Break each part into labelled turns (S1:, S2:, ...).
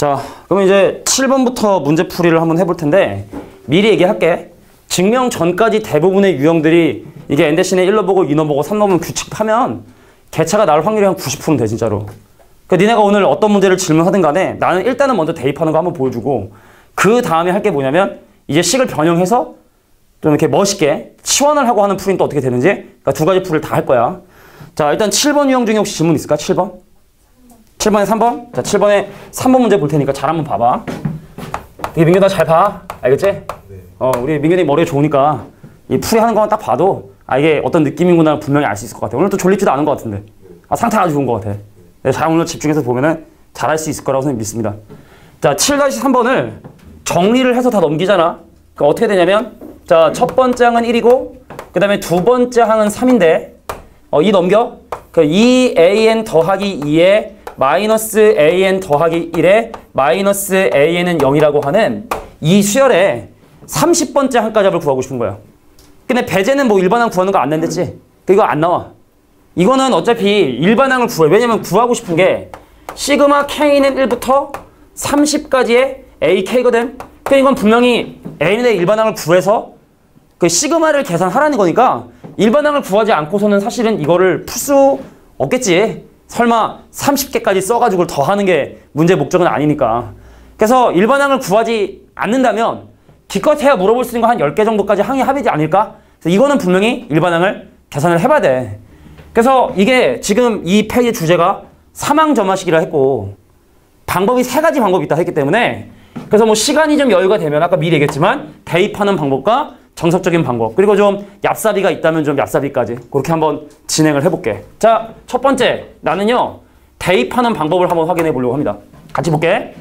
S1: 자, 그럼 이제 7번부터 문제풀이를 한번 해볼 텐데 미리 얘기할게. 증명 전까지 대부분의 유형들이 이게 n 대신에 1 넣어보고 2 넣어보고 3 넣으면 규칙하면 개차가 나올 확률이 한 90%는 돼 진짜로. 그러니까 니네가 오늘 어떤 문제를 질문하든 간에 나는 일단은 먼저 대입하는 거 한번 보여주고 그 다음에 할 게 뭐냐면 이제 식을 변형해서 좀 이렇게 멋있게 치환을 하고 하는 풀이는 또 어떻게 되는지 그러니까 두 가지 풀이를 다 할 거야. 자, 일단 7번 유형 중에 혹시 질문 있을까? 7번? 7번에 3번? 자, 7번에 3번 문제 볼 테니까 잘 한번 봐봐. 되게 민규 나 잘 봐. 알겠지? 네. 우리 민규님 머리가 좋으니까 이 풀이하는 것만 딱 봐도 아 이게 어떤 느낌이구나 분명히 알 수 있을 것 같아. 오늘 또 졸리지도 않은 것 같은데. 아, 상태 아주 좋은 것 같아. 네, 잘 오늘 집중해서 보면은 잘할 수 있을 거라고 선생님 믿습니다. 자, 7-3번을 정리를 해서 다 넘기잖아. 그러니까 어떻게 되냐면 자, 첫 번째 항은 1이고 그 다음에 두 번째 항은 3인데 2 넘겨. 그 2an 더하기 2에 마이너스 an 더하기 1에 마이너스 an은 0이라고 하는 이 수열에 30번째 항까지 합을 구하고 싶은 거야. 근데 배제는 뭐 일반항 구하는 거 안 된댔지? 이거 안 나와. 이거는 어차피 일반항을 구해. 왜냐면 구하고 싶은 게 시그마 k는 1부터 30까지의 ak거든. 그러니까 이건 분명히 n의 일반항을 구해서 그 시그마를 계산하라는 거니까 일반항을 구하지 않고서는 사실은 이거를 풀 수 없겠지. 설마 30개까지 써가지고 더하는 게 문제 목적은 아니니까. 그래서 일반항을 구하지 않는다면 기껏해야 물어볼 수 있는 거 한 10개 정도까지 항이 합이지 않을까? 그래서 이거는 분명히 일반항을 계산을 해봐야 돼. 그래서 이게 지금 이 페이지 주제가 사망점화식이라 했고 방법이 3가지 방법이 있다 했기 때문에 그래서 뭐 시간이 좀 여유가 되면 아까 미리 얘기했지만 대입하는 방법과 정석적인 방법 그리고 좀 얍삽이가 있다면 좀 얍삽이까지 그렇게 한번 진행을 해볼게. 자, 첫 번째 나는요 대입하는 방법을 한번 확인해 보려고 합니다. 같이 볼게.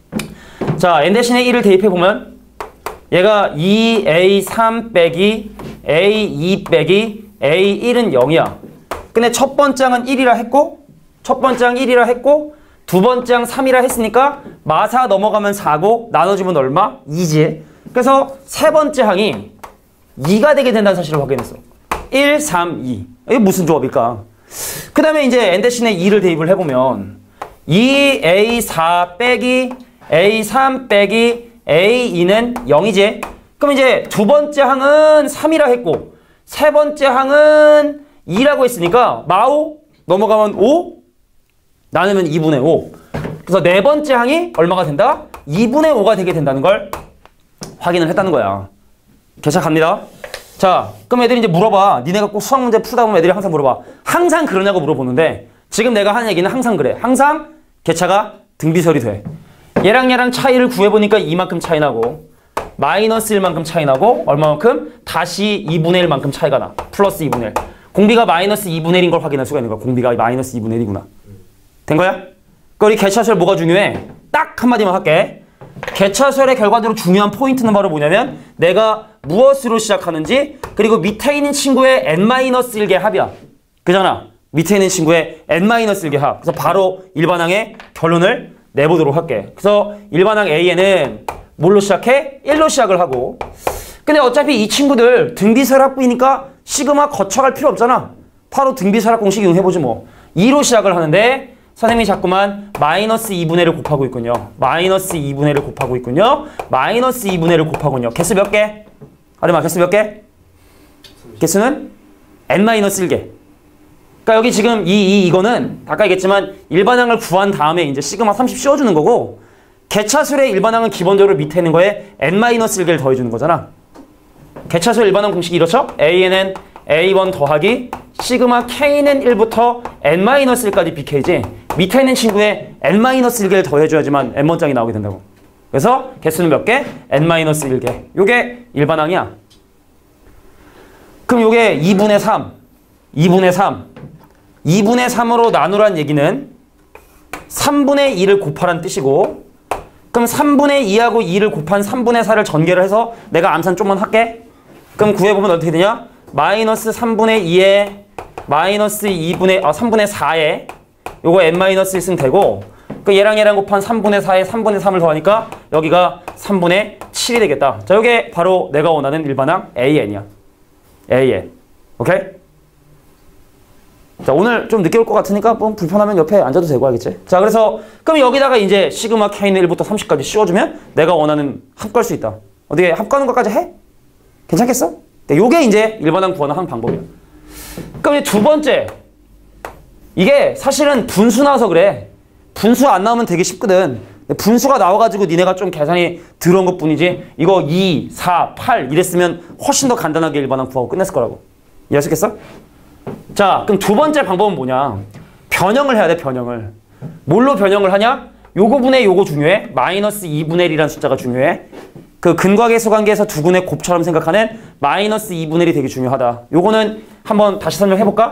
S1: 자, n 대신에 1을 대입해 보면 얘가 2a3 빼기 a2 빼기 a1은 0이야. 근데 첫 번째 항은 1이라 했고 첫 번째 항 1이라 했고 두 번째 항 3이라 했으니까 마사 넘어가면 4고 나눠주면 얼마? 2지. 그래서 세 번째 항이 2가 되게 된다는 사실을 확인했어. 1, 3, 2. 이게 무슨 조합일까? 그 다음에 이제 n 대신에 2를 대입을 해보면 2a4 빼기 a3 빼기 a2는 0이지. 그럼 이제 두 번째 항은 3이라 했고 세 번째 항은 2라고 했으니까 마오 넘어가면 5 나누면 2분의 5. 그래서 네 번째 항이 얼마가 된다? 2분의 5가 되게 된다는 걸 확인을 했다는 거야. 개차 갑니다. 자, 그럼 애들이 이제 물어봐. 니네가 꼭 수학 문제 풀다 보면 애들이 항상 물어봐. 항상 그러냐고 물어보는데 지금 내가 하는 얘기는 항상 그래. 항상 개차가 등비설이 돼. 얘랑 차이를 구해보니까 이만큼 차이 나고 마이너스 1만큼 차이 나고 얼마만큼? 다시 2분의 1만큼 차이가 나. 플러스 2분의 1. 공비가 마이너스 2분의 1인 걸 확인할 수가 있는 거야. 공비가 마이너스 2분의 1이구나. 된 거야? 그러니까 우리 개차수열 뭐가 중요해? 딱 한마디만 할게. 개차수열의 결과적으로 중요한 포인트는 바로 뭐냐면 내가 무엇으로 시작하는지 그리고 밑에 있는 친구의 n-1개 합이야. 그잖아. 밑에 있는 친구의 n-1개 합. 그래서 바로 일반항의 결론을 내보도록 할게. 그래서 일반항 A에는 뭘로 시작해? 1로 시작을 하고 근데 어차피 이 친구들 등비설합부이니까 시그마 거쳐갈 필요 없잖아. 바로 등비설합 공식 이용해보지 뭐. 2로 시작을 하는데 선생님이 자꾸만 마이너스 2분의 1을 곱하고 있군요. 마이너스 2분의 1을 곱하고 있군요. 마이너스 2분의 1을 곱하군요. 개수 몇 개? 아리마 개수 몇 개? 개수는 n-1개. 그러니까 여기 지금 이거는 아까 얘기했지만 일반항을 구한 다음에 이제 시그마 30 씌워주는 거고 개차수의 일반항은 기본적으로 밑에 있는 거에 n-1개를 더해주는 거잖아. 개차수의 일반항 공식이 이렇죠? AN은 A1 더하기 시그마 K는 1부터 n-1까지 BK지 밑에 있는 친구에 n-1개를 더해줘야지만 n번장이 나오게 된다고. 그래서 개수는 몇 개? n-1개. 요게 일반항이야. 그럼 요게 2분의 3 2분의 3 2분의 3으로 나누란 얘기는 3분의 2를 곱하란 뜻이고 그럼 3분의 2하고 2를 곱한 3분의 4를 전개를 해서 내가 암산 좀만 할게. 그럼 구해보면 어떻게 되냐? 마이너스 3분의 2에 마이너스 3분의 4에 요거 n-1 있으면 되고 그 얘랑 곱한 3분의 4에 3분의 3을 더하니까 여기가 3분의 7이 되겠다. 자, 요게 바로 내가 원하는 일반항 AN이야. AN. 오케이? 자, 오늘 좀 늦게 올 것 같으니까 뭐 불편하면 옆에 앉아도 되고 하겠지? 자, 그래서 그럼 여기다가 이제 시그마 K는 1부터 30까지 씌워주면 내가 원하는 합 갈 수 있다. 어떻게 합 가는 것까지 해? 괜찮겠어? 요게 이제 일반항 구하는 한 방법이야. 그럼 이제 두 번째. 이게 사실은 분수 나와서 그래. 분수 안 나오면 되게 쉽거든. 분수가 나와가지고 니네가 좀 계산이 들어온 것 뿐이지 이거 2, 4, 8 이랬으면 훨씬 더 간단하게 일반항 구하고 끝냈을 거라고. 이해하셨겠어? 자, 그럼 두 번째 방법은 뭐냐? 변형을 해야 돼, 변형을. 뭘로 변형을 하냐? 요거 분의 요거 중요해. 마이너스 2분의 1이라는 숫자가 중요해. 그 근과계수 관계에서 두 군의 곱처럼 생각하는 마이너스 2분의 1이 되게 중요하다. 요거는 한번 다시 설명해볼까?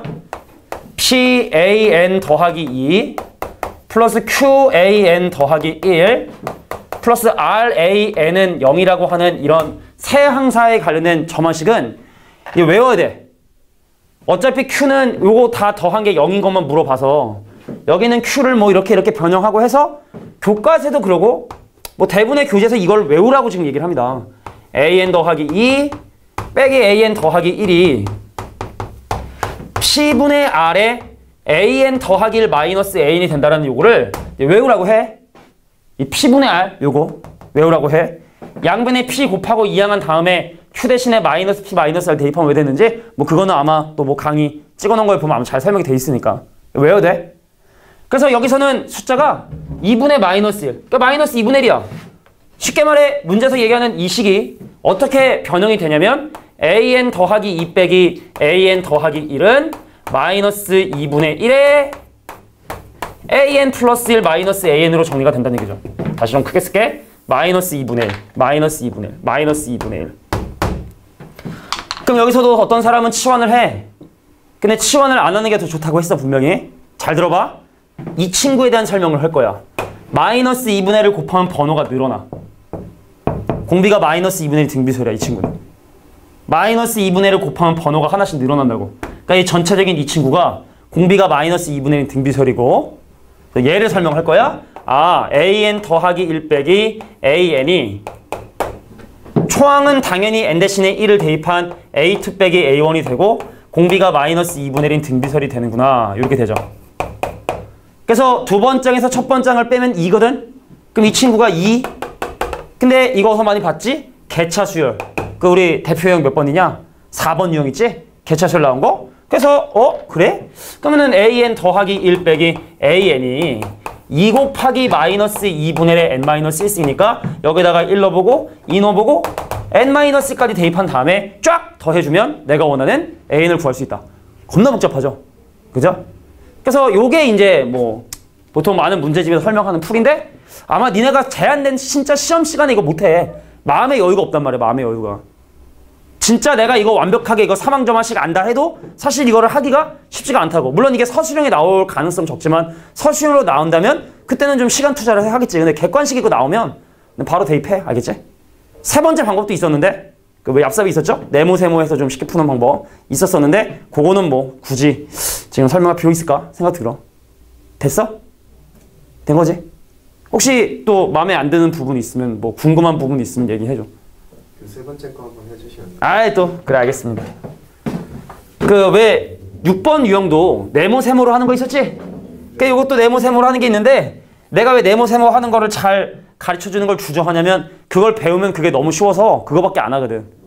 S1: PAN 더하기 2 플러스 QAN 더하기 1 플러스 RAN은 0이라고 하는 이런 세 항사에 관련된 점화식은 이거 외워야 돼. 어차피 Q는 요거 다 더한 게 0인 것만 물어봐서 여기는 Q를 뭐 이렇게 변형하고 해서 교과서에도 그러고 뭐 대부분의 교재에서 이걸 외우라고 지금 얘기를 합니다. AN 더하기 2 빼기 AN 더하기 1이 P분의 R에 AN 더하기 1 마이너스 AN이 된다는 요거를 외우라고 해. 이 P분의 R 요거 외우라고 해. 양변에 P 곱하고 이항한 다음에 Q 대신에 마이너스 P 마이너스 R 대입하면 왜 되는지 뭐 그거는 아마 또 뭐 강의 찍어놓은 거에 보면 아마 잘 설명이 돼 있으니까 외워야 돼. 그래서 여기서는 숫자가 2분의 마이너스 1 그러니까 마이너스 2분의 1이야. 쉽게 말해 문제에서 얘기하는 이 식이 어떻게 변형이 되냐면 AN 더하기 2 빼기 AN 더하기 1은 마이너스 2분의 1에 AN 플러스 1 마이너스 AN으로 정리가 된다는 얘기죠. 다시 좀 크게 쓸게. 마이너스 2분의 1 마이너스 2분의 1 마이너스 2분의 1. 그럼 여기서도 어떤 사람은 치환을 해. 근데 치환을 안 하는 게 더 좋다고 했어 분명히. 잘 들어봐. 이 친구에 대한 설명을 할 거야. 마이너스 2분의 1을 곱하면 번호가 늘어나. 공비가 마이너스 2분의 1 등비설이야 이 친구는. 마이너스 2분의 1을 곱하면 번호가 하나씩 늘어난다고. 그러니까 이 전체적인 이 친구가 공비가 마이너스 2분의 1 등비설이고 얘를 설명할 거야. 아, AN 더하기 1 빼기 AN이 초항은 당연히 N 대신에 1을 대입한 A2 빼기 A1이 되고 공비가 마이너스 2분의 1인 등비설이 되는구나. 이렇게 되죠. 그래서 두 번장에서 첫 번장을 빼면 2거든? 그럼 이 친구가 2. 근데 이거 어디서 많이 봤지? 개차수열. 그 우리 대표 유형 몇 번이냐? 4번 유형 있지? 개차수열 나온 거? 그래서 그래? 그러면은 AN 더하기 1 빼기 AN이 2 곱하기 마이너스 2분의 1에 N-1쓰니까 여기다가 1 넣어보고 2 넣어보고 N-까지 대입한 다음에 쫙 더해주면 내가 원하는 AN을 구할 수 있다. 겁나 복잡하죠? 그죠? 그래서 요게 이제 뭐 보통 많은 문제집에서 설명하는 풀인데 아마 니네가 제한된 진짜 시험 시간에 이거 못해. 마음의 여유가 없단 말이야. 마음의 여유가. 진짜 내가 이거 완벽하게 이거 사망점화식 안다 해도 사실 이거를 하기가 쉽지가 않다고. 물론 이게 서술형에 나올 가능성 적지만 서술형으로 나온다면 그때는 좀 시간 투자를 하겠지. 근데 객관식이고 나오면 바로 대입해. 알겠지? 세 번째 방법도 있었는데 그 왜 얍삽이 있었죠? 네모 세모해서 좀 쉽게 푸는 방법 있었었는데 그거는 뭐 굳이 지금 설명할 필요 있을까 생각 들어. 됐어? 된 거지? 혹시 또 마음에 안 드는 부분 있으면 뭐 궁금한 부분 있으면 얘기해줘.
S2: 그 세 번째 거 한번 해주시면.
S1: 아이 또 그래 알겠습니다. 그 왜 6번 유형도 네모 세모로 하는 거 있었지? 그러니까 이것도 네모 세모로 하는 게 있는데 내가 왜 네모 세모 하는 거를 잘 가르쳐주는 걸 주저하냐면 그걸 배우면 그게 너무 쉬워서 그거밖에 안 하거든.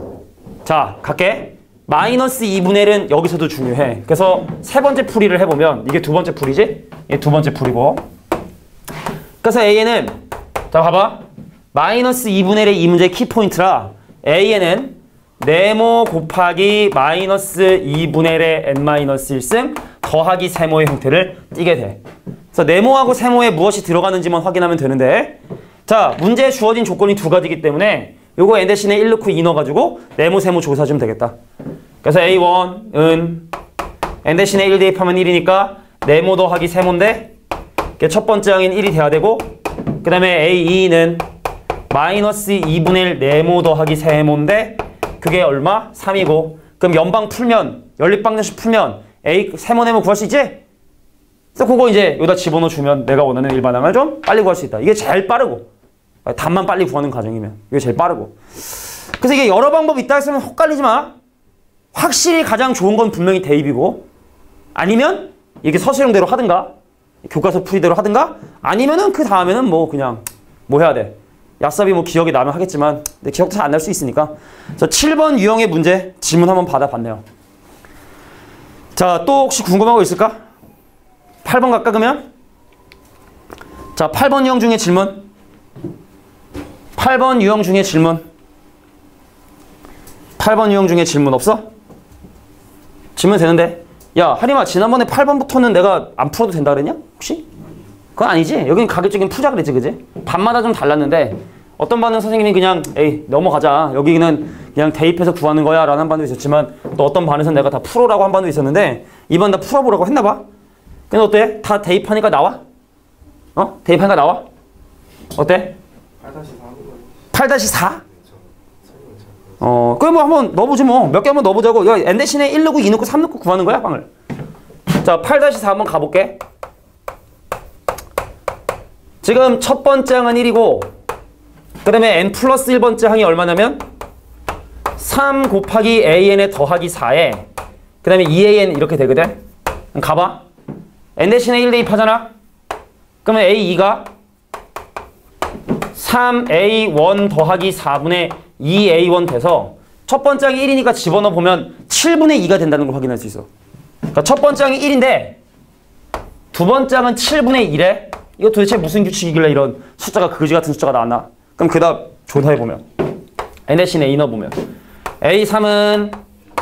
S1: 자 갈게. 마이너스 2분의 1은 여기서도 중요해. 그래서 세 번째 풀이를 해보면 이게 두 번째 풀이지? 이게 두 번째 풀이고. 그래서 AN은 자 봐봐. 마이너스 2분의 1의 이 문제의 키포인트라 AN은 네모 곱하기 마이너스 2분의 1의 N-1승 더하기 세모의 형태를 띠게 돼. 그래서 네모하고 세모에 무엇이 들어가는지만 확인하면 되는데 자 문제에 주어진 조건이 두 가지이기 때문에 요거 N 대신에 1 넣고 2 넣어가지고 네모 세모 조사주면 되겠다. 그래서 A1은 N 대신에 1 대입하면 1이니까 네모 더하기 세모인데 첫 번째 항인 1이 돼야 되고 그 다음에 A2는 마이너스 2분의 1 네모 더하기 세모인데 그게 얼마? 3이고 그럼 연방 풀면 연립방정식 풀면 A 세모 네모 구할 수 있지? 그래서 그거 이제 여기다 집어넣어 주면 내가 원하는 일반항을 좀 빨리 구할 수 있다. 이게 제일 빠르고 답만 빨리 구하는 과정이면 이게 제일 빠르고. 그래서 이게 여러 방법이 있다 했으면 헛갈리지 마. 확실히 가장 좋은 건 분명히 대입이고 아니면 이게 서술형대로 하든가 교과서 풀이대로 하든가 아니면은 그 다음에는 뭐 그냥 뭐 해야 돼. 야삽이 뭐 기억이 나면 하겠지만 근데 기억도 잘 안 날 수 있으니까. 자, 7번 유형의 문제 질문 한번 받아봤네요. 자, 또 혹시 궁금한 거 있을까? 8번 갈까 그러면? 자, 8번 유형 중에 질문. 8번 유형 중에 질문. 8번 유형 중에 질문 없어? 질문 되는데. 야, 하림아, 지난번에 8번부터는 내가 안 풀어도 된다 그랬냐? 혹시? 그건 아니지? 여기는 가급적인 푸자 그랬지, 그지? 반마다 좀 달랐는데 어떤 반은 선생님이 그냥 에이, 넘어가자. 여기는 그냥 대입해서 구하는 거야 라는 한 반도 있었지만 또 어떤 반에서는 내가 다 풀어라고 한 반도 있었는데 이번 다 풀어보라고 했나 봐. 근데 어때? 다 대입하니까 나와? 어? 대입하니까 나와? 어때? 8-4? 그럼 뭐 한번 넣어보지 뭐. 몇 개 한번 넣어보자고. 야, n 대신에 1 넣고 2 넣고 3 넣고 구하는 거야, 방을. 자, 8-4 한번 가볼게. 지금 첫 번째 항은 1이고 그 다음에 n 플러스 1번째 항이 얼마냐면 3 곱하기 an에 더하기 4에 그 다음에 2an 이렇게 되거든. 그럼 가봐. n 대신에 1 대입하잖아. 그러면 a2가 3a1 더하기 4분의 2a1 돼서 첫 번째 항이 1이니까 집어넣어 보면 7분의 2가 된다는 걸 확인할 수 있어. 그러니까 첫 번째 항이 1인데 두 번째 항은 7분의 1에 이거 도대체 무슨 규칙이길래 이런 숫자가 그지 같은 숫자가 나왔나? 그럼 그 다음 조사해보면 n 대신에 a 넣어보면 a3은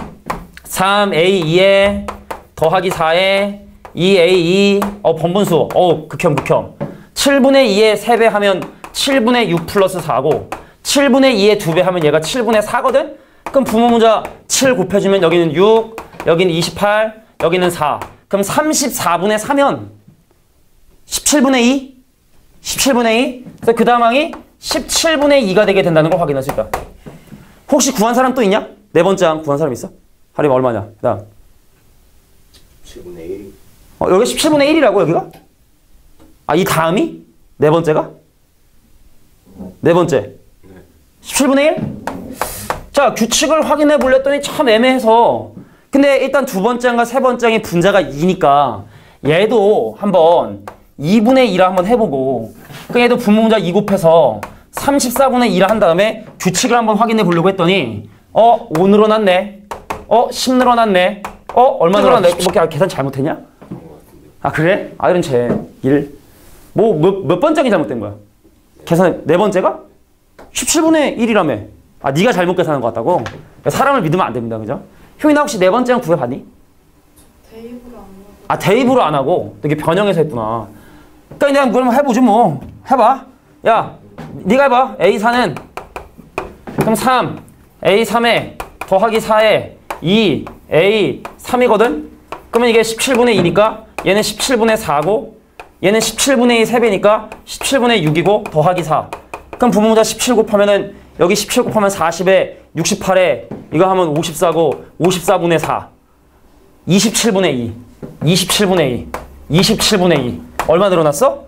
S1: 3a2에 더하기 4에 2a2 번분수 극혐 7분의 2에 3배 하면 7분의 6 플러스 4고 7분의 2에 2배 하면 얘가 7분의 4거든? 그럼 부모문자 7 곱해주면 여기는 6, 여기는 28, 여기는 4. 그럼 34분의 4면 17분의 2? 17분의 2? 그래서 그 다음 항이 17분의 2가 되게 된다는 걸 확인할 수 있다. 혹시 구한 사람 또 있냐? 네 번째 항 구한 사람 있어? 하림 얼마냐? 그 다음
S2: 17분의 1.
S1: 여기 17분의 1이라고 여기가? 이 다음이? 네 번째가? 네 번째 17분의 1? 자, 규칙을 확인해 볼랬더니 참 애매해서 근데 일단 두 번째 항과 세 번째 항의 분자가 2니까 얘도 한번 2분의 2라 한번 해보고 그 얘도 분모문자 2 곱해서 34분의 2라 한 다음에 규칙을 한번 확인해 보려고 했더니 5 늘어났네 10 늘어났네 얼마 늘어났네 뭐 계산 잘못했냐? 그래? 이런 쟤 1 몇 번째가 잘못된 거야? 계산 네 번째가? 17분의 1이라며. 네가 잘못 계산한 것 같다고? 사람을 믿으면 안 됩니다. 그죠? 효인아 혹시 네 번째 항 구해봤니?
S3: 대입으로 안 하고.
S1: 대입으로 안 하고 되게 변형해서 했구나. 그러니까 그냥 그러면 해보지 뭐. 해봐. 야, 네가 해봐. A4는 그럼 3, A3에 더하기 4에 2, A3이거든? 그러면 이게 17분의 2니까 얘는 17분의 4고 얘는 17분의 2 3배니까 17분의 6이고 더하기 4. 그럼 부모문자 17 곱하면은 여기 17 곱하면 40에 68에 이거 하면 54고 54분의 4. 27분의 2. 27분의 2. 27분의 2. 얼마 늘어났어?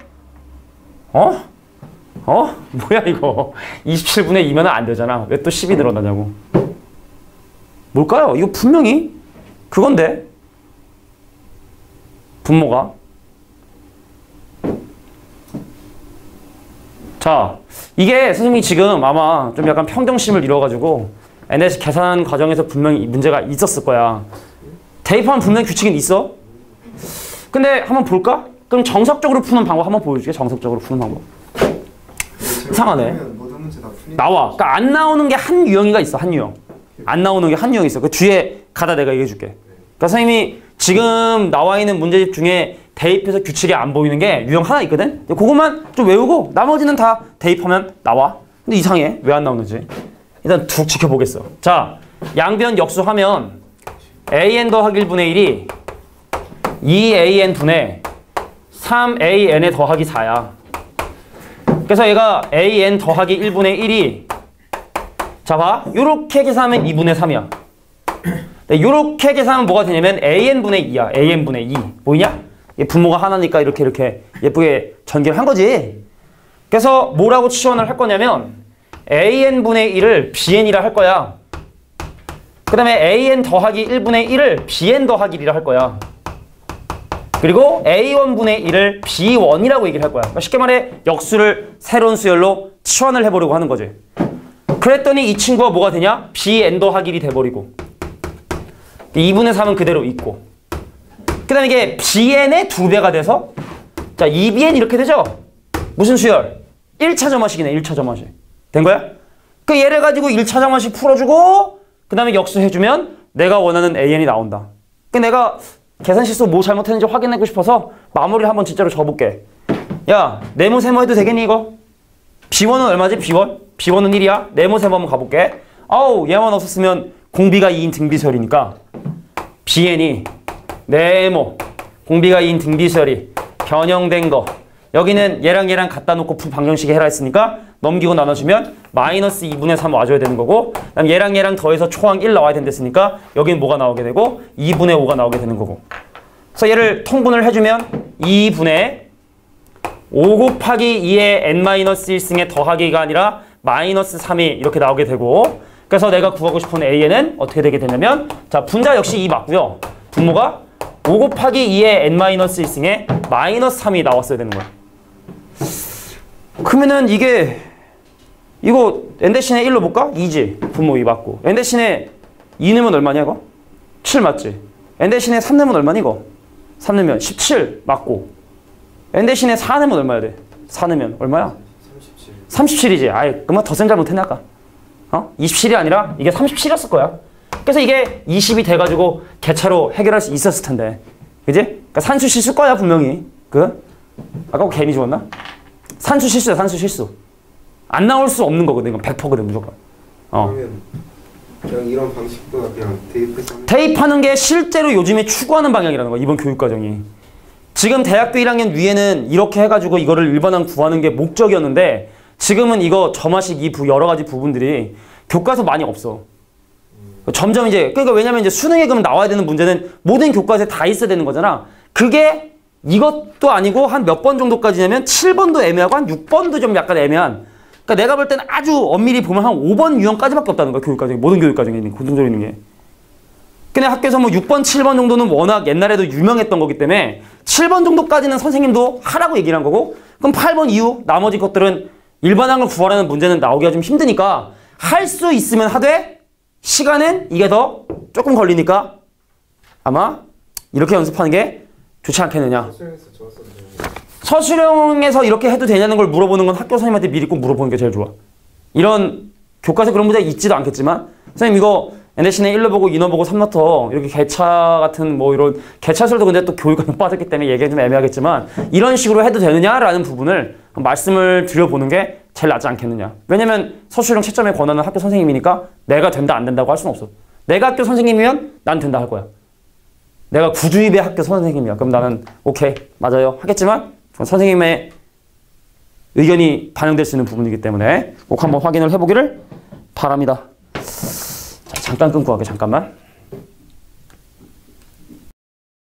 S1: 뭐야 이거. 27분의 2면 안 되잖아. 왜 또 10이 늘어나냐고. 뭘까요? 이거 분명히 그건데. 분모가. 자, 이게 선생님이 지금 아마 좀 약간 평정심을 잃어가지고 NS 계산 과정에서 분명히 문제가 있었을 거야. 대입하면 분명히 규칙은 있어. 근데 한번 볼까? 그럼 정석적으로 푸는 방법 한번 보여줄게. 정석적으로 푸는 방법. 이상하네. 나와. 그러니까 안 나오는 게 한 유형이가 있어. 한 유형. 안 나오는 게 한 유형이 있어. 그 뒤에 가다 내가 얘기해줄게. 그러니까 선생님이 지금 나와 있는 문제집 중에 대입해서 규칙이 안 보이는 게 유형 하나 있거든? 그것만 좀 외우고 나머지는 다 대입하면 나와. 근데 이상해. 왜 안 나오는지. 일단 툭 지켜보겠어. 자, 양변 역수하면 an 더하기 1분의 1이 2an 분의 3an에 더하기 4야. 그래서 얘가 an 더하기 1분의 1이 자, 봐. 요렇게 계산하면 2분의 3이야. 요렇게 계산하면 뭐가 되냐면 an분의 2야. an분의 2. 보이냐? 분모가 하나니까 이렇게 예쁘게 전개를 한 거지. 그래서 뭐라고 치환을 할 거냐면 an분의 1을 bn이라 할 거야. 그 다음에 an 더하기 1분의 1을 bn 더하기 1이라 할 거야. 그리고 A1분의 1을 B1이라고 얘기를 할 거야. 그러니까 쉽게 말해 역수를 새로운 수열로 치환을 해보려고 하는 거지. 그랬더니 이 친구가 뭐가 되냐? Bn 더하기 1이 돼버리고 2분의 3은 그대로 있고 그 다음에 이게 Bn의 2배가 돼서 자 2Bn 이렇게 되죠? 무슨 수열? 1차 점화식이네. 1차 점화식. 된 거야? 그 얘를 가지고 1차 점화식 풀어주고 그 다음에 역수해주면 내가 원하는 AN이 나온다. 그 내가 계산 실수 뭐 잘못했는지 확인하고 싶어서 마무리를 한번 진짜로 줘볼게. 야 네모 세모 해도 되겠니 이거? B1은 얼마지? B1? B1은 1이야. 네모 세모 한번 가볼게. 아우 얘만 없었으면 공비가 2인 등비수열이니까 Bn이 네모 공비가 2인 등비수열이 변형된 거 여기는 얘랑 얘랑 갖다 놓고 방정식에 해라 했으니까 넘기고 나눠주면 마이너스 2분의 3 와줘야 되는 거고 그다음 얘랑 얘랑 더해서 초항 1 나와야 된댔으니까 여기는 뭐가 나오게 되고 2분의 5가 나오게 되는 거고 그래서 얘를 통분을 해주면 2분의 5 곱하기 2의 n-1승의 더하기가 아니라 마이너스 3이 이렇게 나오게 되고 그래서 내가 구하고 싶은 AN은 어떻게 되게 되냐면 자 분자 역시 2 맞고요. 분모가 5 곱하기 2의 n-1승의 마이너스 3이 나왔어야 되는 거야. 그러면은 이거 n 대신에 1로 볼까? 2지. 분모 2 맞고. n 대신에 2 넣으면 얼마냐 이거? 7 맞지? n 대신에 3 넣으면 얼마니 이거? 3 넣으면 17 맞고. n 대신에 4 넣으면 얼마야 돼? 4 넣으면 얼마야? 37이지. 아이 그만 더 센 잘못했네 아까. 27이 아니라 이게 37이었을 거야. 그래서 이게 20이 돼가지고 개차로 해결할 수 있었을 텐데. 그지? 그러니까 산수 실수일 거야 분명히. 아까 괜히 죽었나? 산수 실수야 산수 실수. 안 나올 수 없는 거거든. 이건 100%거든 무조건.
S2: 그러면 그냥 이런 방식도 그냥 대입해서
S1: 대입하는 게 실제로 요즘에 추구하는 방향이라는 거야. 이번 교육과정이. 지금 대학교 1학년 위에는 이렇게 해가지고 이거를 일반항 구하는 게 목적이었는데 지금은 이거 점화식 이 여러 가지 부분들이 교과서 많이 없어. 점점 이제 그러니까 왜냐면 이제 수능에 그러면 나와야 되는 문제는 모든 교과서에 다 있어야 되는 거잖아. 그게 이것도 아니고 한 몇 번 정도까지냐면 7번도 애매하고 한 6번도 좀 약간 애매한. 그러니까 내가 볼 때는 아주 엄밀히 보면 한 5번 유형까지밖에 없다는 거야. 교육과정이. 모든 교육과정에 있는 공통적으로 있는 게. 근데 학교에서 뭐 6번, 7번 정도는 워낙 옛날에도 유명했던 거기 때문에 7번 정도까지는 선생님도 하라고 얘기를 한 거고 그럼 8번 이후 나머지 것들은 일반항을 구하라는 문제는 나오기가 좀 힘드니까 할 수 있으면 하되 시간은 이게 더 조금 걸리니까 아마 이렇게 연습하는 게 좋지 않겠느냐. 서술형에서 이렇게 해도 되냐는 걸 물어보는 건 학교 선생님한테 미리 꼭 물어보는 게 제일 좋아. 이런 교과서 그런 문제 있지도 않겠지만 선생님 이거 n 대신에 1로 보고 2로 보고 3 넣어 이렇게 개차 같은 뭐 이런 개차술도 근데 또 교육과정 빠졌기 때문에 얘기가 좀 애매하겠지만 이런 식으로 해도 되느냐라는 부분을 말씀을 드려보는 게 제일 낫지 않겠느냐. 왜냐면 서술형 채점의 권한은 학교 선생님이니까 내가 된다 안 된다고 할 수는 없어. 내가 학교 선생님이면 난 된다 할 거야. 내가 구주입의 학교 선생님이야. 그럼 나는 오케이 맞아요 하겠지만 선생님의 의견이 반영될 수 있는 부분이기 때문에 꼭 한번 확인을 해보기를 바랍니다. 자, 잠깐 끊고 갈게요. 잠깐만.